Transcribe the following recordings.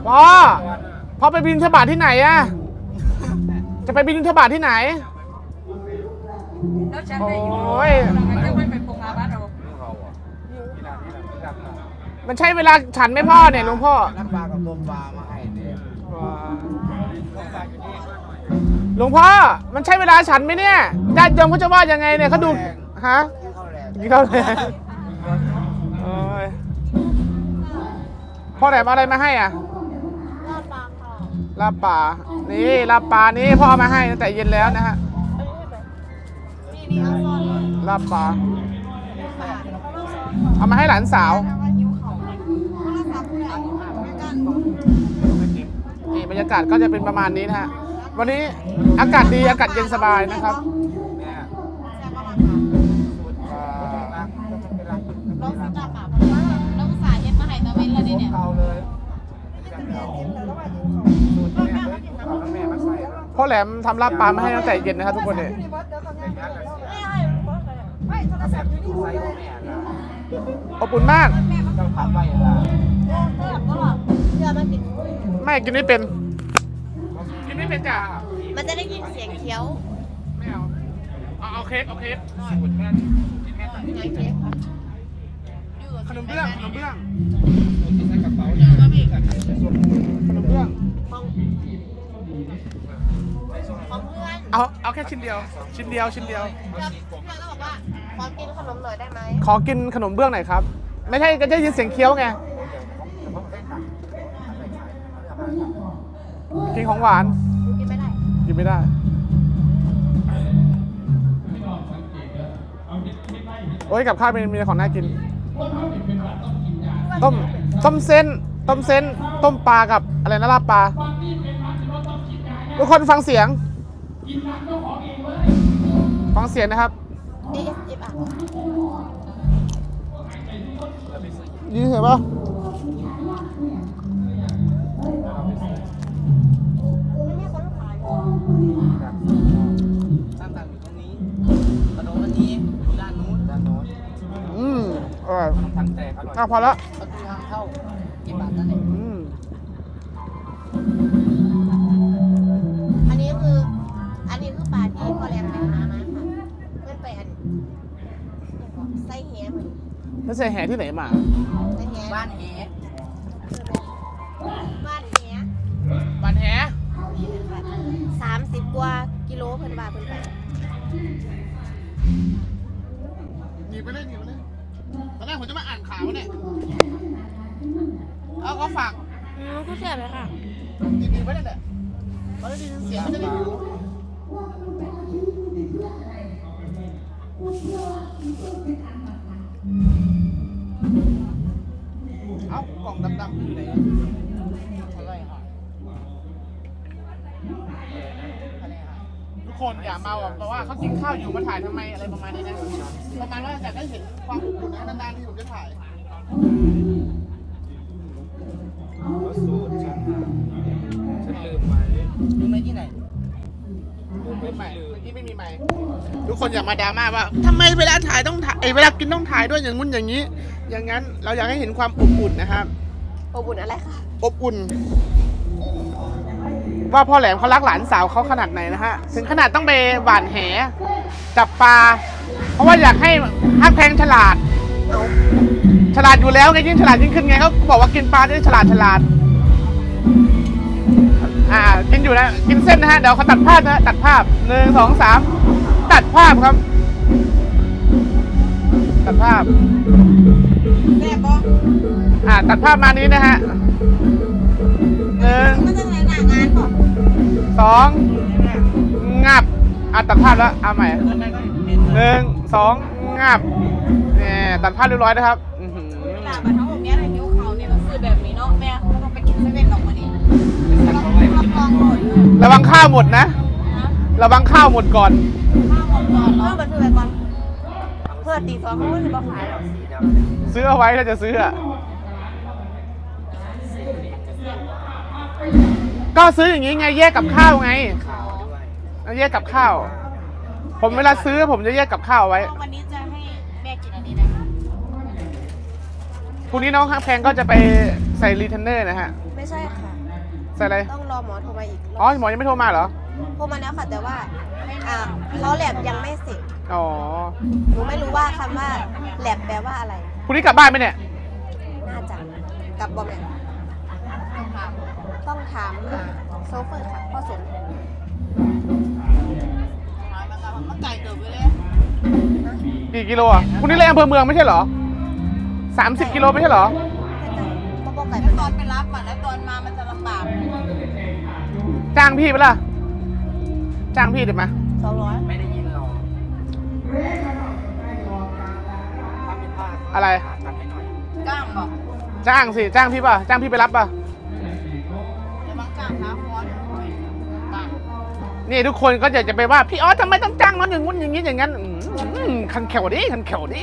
พ่อไปบิณฑบาตที่ไหนอะจะไปบิณฑบาตที่ไหนแล้วฉันได้อยู่จะไม่ไปปงอาบัตเรามันใช่เวลาฉันไหมพ่อเนี่ยหลวงพ่อนักบากับต้มบามาให้เนี่ยหลวงพ่อมันใช่เวลาฉันไหมเนี่ยญาติโยมเขาจะว่ายังไงเนี่ยเขาดูฮะกินข้าวแรงพ่อแหลมอะไรมาให้อ่ะลาบป่านี่ลาบป่านี่พ่อมาให้ตั้งแต่เย็นแล้วนะฮะลาบป่าเอามาให้หลานสาวนี่บรรยากาศก็จะเป็นประมาณนี้นะฮะวันนี้อากาศดีอากาศเย็นสบายนะครับเราสตาร์ป่าเราสายเย็นมาให้ตะเวนแล้วเนี่ยพ่อแหลมทำลาบปลามาให้ตั้งแต่เย็นนะครับทุกคนเนี่ยอบอุ่นมากไม่กินไม่เป็นกินไม่เป็นจ้ะมันจะได้ยินเสียงเคี้ยวไม่เอาเค้กขนมเบื้องขนมเบื้องเอาแค่ชิ้นเดียวเราบอกว่าขอกินขนมหน่อยได้ไหมขอกินขนมเบื้องหน่อยครับไม่ใช่ก็จะยินเสียงเคี้ยวไงกินของหวานกินไม่ได้โอ้ยกับข้าวมีของน่ากินต้มเส้นต้มปลากับอะไรนะลาบปลาทุกคนฟังเสียงนะครับยินเห็นปะพอแล้วเข้ากี่บาทนั่นเองอันนี้คือปลาที่พ่อแหลมไปหามาค่ะเพื่อนไปไส้แหแล้วใส่แหที่ไหนมาบ้านแห30 กว่ากิโลเพิ่นไปหนีไปเลยตอนแรกผมจะมาอ่านข่าวเนี่ยเอาเขาฝากเขาเสียไหมค่ะดีไว้นั่นแหละตอนนี้ดีเสียงมันจะได้อยู่เอากล่องดำๆอยู่ไหนทุกคนอย่าเมาเพราะว่าเขากินข้าวอยู่มาถ่ายทำไมอะไรประมาณนี้นะประมาณว่าอยากได้เห็นความอบอุ่นนานๆที่ผมจะถ่ายสูตรฉันลืมไว้ที่ไหนลืมใหม่เมื่อกี้ไม่มีใหม่ทุกคนอย่ามาดราม่าว่าทำไมเวลาถ่ายต้องถ่ายเวลากินต้องถ่ายด้วยอย่างงุ้นอย่างนี้อย่างนั้นเราอยากให้เห็นความอบอุ่นนะครับอบอุ่นอะไรคะอบอุ่นว่าพ่อแหลมเขารักหลานสาวเขาขนาดไหนนะฮะถึงขนาดต้องไปหว่านแหจับปลาเพราะว่าอยากให้ฮักแพงฉลาดอยู่แล้วไงยิ่งฉลาดยิ่งขึ้นไงเขาบอกว่ากินปลาได้ฉลาดกินอยู่นะกินเส้นนะฮะเดี๋ยวเขาตัดภาพนะตัดภาพ1 2 3ตัดภาพครับตัดภาพแซ่บปะตัดภาพมานี้นะฮะ2งับตัดภาพแล้วเอาใหม่1 2งับเนี่ยตัดภาพเรียบร้อยนะครับเวลาบันทึกแบบนี้อะไรนิ้วเขาเนี่ยเราซื้อแบบนี้เนาะแม่เราต้องไปกินเซเว่นออกมาดิระวังข้าวหมดนะระวังข้าวหมดก่อนข้าวบันทึกแบบก่อนเพื่อตี2เขาจะมาขายหรอซื้อเอาไว้ถ้าจะซื้อก็ซื้ออย่างนี้ไงแยกกับข้าวไงแยกกับข้าวผมเวลาซื้อผมจะแยกกับข้าวไว้วันนี้จะให้แม่กินอันนี้นะคะพรุ่งนี้น้องฮักแพงก็จะไปใส่รีเทนเนอร์นะฮะไม่ใช่ค่ะใส่อะไรต้องรอหมอโทรมาอีกรอ๋ออบหมอยังไม่โทรมาเหรอโทรมาแล้วค่ะแต่ว่าเขาแลบยังไม่เสร็จอ๋อหนูไม่รู้ว่าคำว่าแลบแปลว่าอะไรพรุ่งนี้กลับบ้านไหมเนี่ยน่าจะกับบอมแมนต้องถามโซเฟอร์ค่ะพ่อสนมันไก่เติบไปเลยกี่กิโลอ่ะพรุ่งนี้เลยอำเภอเมืองไม่ใช่เหรอ30 กิโลไม่ใช่เหรอพ่อบอกไก่แล้วตอนไปรับอ่ะแล้วตอนมามันจะลำบากจ้างพี่ไปล่ะ จ้างพี่เดี๋ยวมา 200 ไม่ได้ยินหรอกถ้าเป็นผ้าอะไรตัดให้หน่อยกล้ามบอกจ้างสิ จ้างพี่ป่ะ จ้างพี่ไปรับป่ะแล้วบางกล้ามขาคอนกล้ามนี่ทุกคนก็จะไปว่าพี่ออสทำไมต้องจ้างมันอย่างงู้นอย่างนี้อย่างนั้นคันแขวดิคันแขวดิ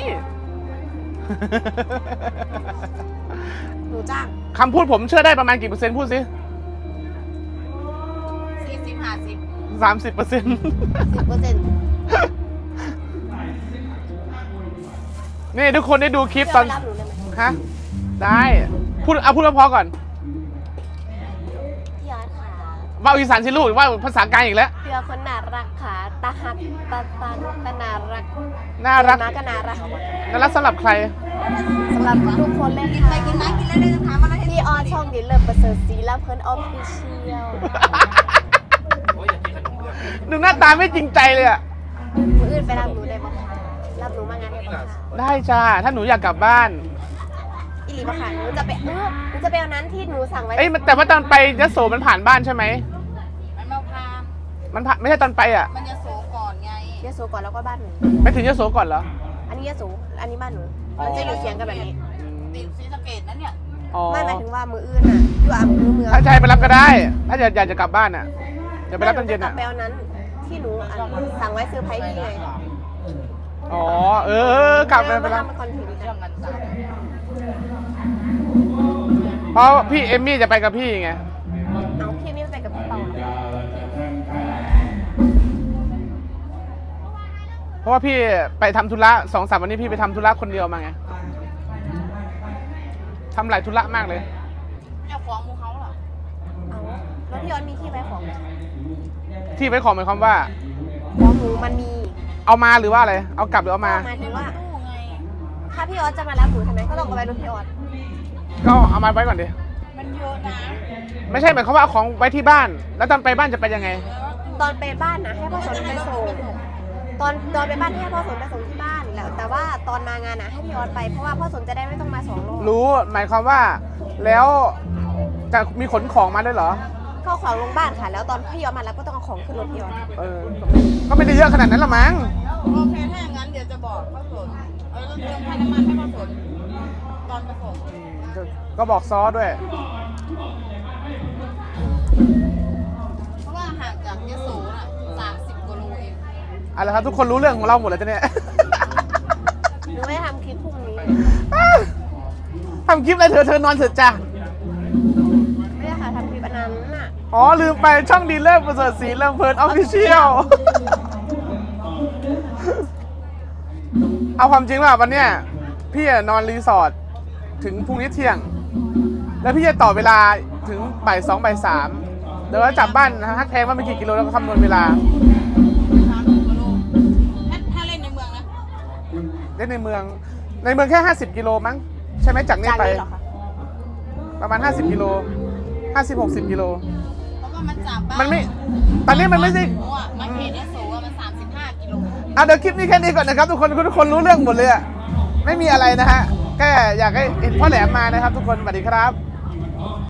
หนูจ้างคำพูดผมเชื่อได้ประมาณกี่เปอร์เซ็นต์พูดสิ 40-50 30% 10% นี่ทุกคนได้ดูคลิปตอนรับหนูได้ไหมฮะ ได้พูดพูดพอๆก่อนพี่ออสค่ะว่าอีสานสิลูกว่าภาษากลางอีกแล้วพี่ออสคนน่ารักค่ะตาหักตาตันตาน่ารักน่ารักน้าก็น่ารักน่ารักสำหรับใครสำหรับทุกคนเลยกินค่ะไปกินนะกินแล้วเลยจะถามอะไรให้พี่ออสช่องดินเลิฟประเสริฐศรีและเพิ่นออฟฟิเชียลโอ้ยอยากกินขนมเบื้องดูหน้าตาไม่จริงใจเลยอะมืออื่นไปรับหนูได้ไหมคะรับหนูมางานได้ไหมคะได้จ้า ถ้าหนูอยากกลับบ้านอีหลีมาค่ะหนูจะไปหนูจะไปเอานั้นที่หนูสั่งไว้เอ้ยแต่ว่าตอนไปยโสมันผ่านบ้านใช่ไหมมันมาพามันผ่านไม่ใช่ตอนไปอ่ะมันจะโสก่อนไงยโสก่อนแล้วก็บ้านหนูไปถึงยโสก่อนเหรออันนี้ยโสอันนี้บ้านหนูอ๋อมันจะอยู่เคียงกันแบบนี้ติดศรีสะเกษนั่นเนี่ยอ๋อไม่หมายถึงว่ามืออื่นอ่ะอยู่อ่ะมือเมืองถ้าจะให้ไปรับก็ได้ ถ้าอยากจะกลับบ้านอ่ะจะไปรับตอนเย็นกลัอ่ะบไปเอานั้นที่หนูสั่งไว้ซื้อไพ่พี่ไงอ๋อ กลับไปไปรับทำเป็นคอนเทนต์เรื่องกันสามเพราะพี่เอมมี่จะไปกับพี่ไงเอาพี่ไม่ไปกับพี่เปาหรอเพราะว่าพี่ไปทำธุระ2-3 วันนี้พี่ไปทำธุระคนเดียวมาไงทำหลายธุระมากเลยเจ้าของหมูเขาเหรอเอาแล้วพี่ออสมีที่ไว้ของไหมที่ไว้ของหมายความว่าของหนูมันมีเอามาหรือว่าอะไร เอากลับหรือเอามาหมายถึงว่าตู้ไงถ้าพี่ออสจะมารับหนูทำไมก็ต้องเอาไว้รถพี่ออสก็เอามาไว้ก่อนดิมันเยอะนะไม่ใช่หมายความว่าเอาของไว้ที่บ้าน แล้วตอนไปบ้านจะไปยังไงตอนไปบ้านนะให้พ่อสนไปส่งตอนไปบ้านให้พ่อสนไปส่งที่บ้านแล้วแต่ว่าตอนมางานนะให้พี่ออสไปเพราะว่าพ่อสนจะได้ไม่ต้องมา2 รอบรู้หมายความว่าแล้วจะมีขนของมาด้วยเหรอเข้าของลงบ้านค่ะ แล้วตอนพี่ออสมารับก็ต้องเอาของขึ้นรถพี่ออสก็ไม่ได้เยอะขนาดนั้นหรอมั้งโอเคถ้าอย่างนั้นเดี๋ยวจะบอกพ่อสนเติมค่าน้ำมันให้พ่อสนตอนไปส่งก็บอกซอด้วยเพราะว่าห่างจากยโสน่ะ30 กิโลเองอะไรครับทุกคนรู้เรื่องของเราหมดแล้วจ้ะเนี่ยหนูไม่ทำคลิปพรุ่งนี้ทำคลิปอะไรเธอนอนเถอะจ้ะไม่ได้ค่ะทำคลิปอันนั้นน่ะอ๋อลืมไปช่องดีเลิฟประเสริฐศรีลำเพลินออฟฟิเชียล เอาความจริงว่าวันเนี้ยพี่นอนรีสอร์ทถึงพรุ่งนี้เที่ยง แล้วพี่จะต่อเวลาถึงบ่าย 2 บ่าย 3เดี๋ยวเราจับบ้านฮักแพงว่าเป็นกี่กิโลแล้วก็คำนวณเวลา 30 กิโลถ้าเล่นในเมืองนะเล่นในเมืองแค่50 กิโลมั้งใช่ไหมจากนี้จากไปนี้เหรอคะประมาณ50 กิโล50-60 กิโลเพราะว่ามันจากบ้านมันไม่ตอนนี้มันไม่ใช่หนูอ่ะมาเขตยโสอ่ะมัน35 กิโลเดี๋ยวคลิปนี้แค่นี้ก่อนนะครับทุกคนรู้เรื่องหมดเลยอะไม่มีอะไรนะฮะแค่อยากให้เห็นพ่อแหลมมานะครับทุกคนสวัสดีครับ